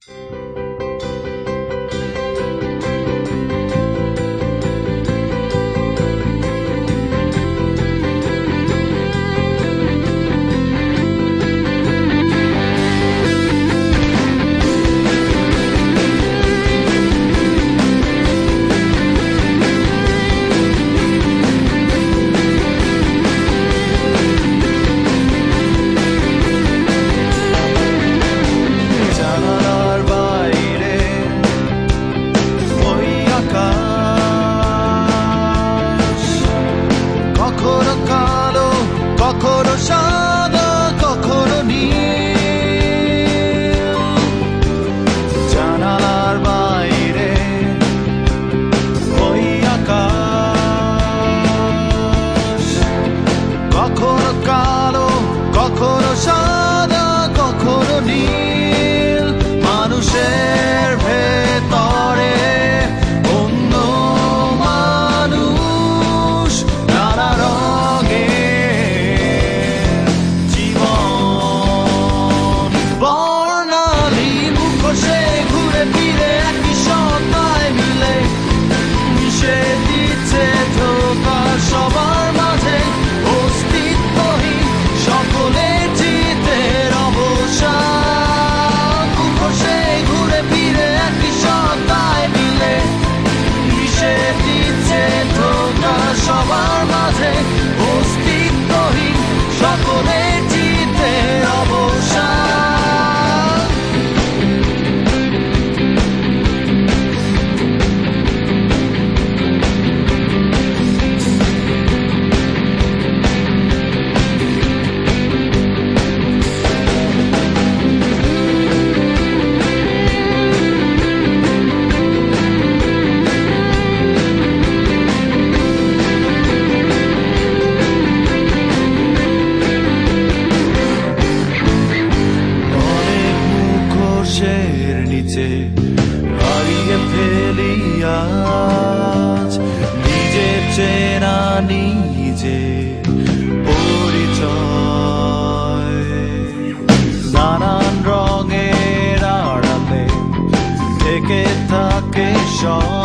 কখনো সাদা কখনো নীল জানালার বাইরে ওই আকাশ কখনো কালো কখনো সাদা কখনো নীল মানুষের ভেতরে অন্য মানুষ নানা রঙে সবার মাঝে অস্তিত্বহীন সকলে জিতের অবসান মুখোশে ঘুরে ফিরে একই সত্তায় মিলে মিশে দিচ্ছে ধোঁকা সবার মাঝে অস্তিত্বহীন সকলে জিতের অবসান নিচে হারিয়ে ফেলি আজ নিজের চেনা নিজে পরিচয় নানান রঙের আড়ালে থেকে থাকে সব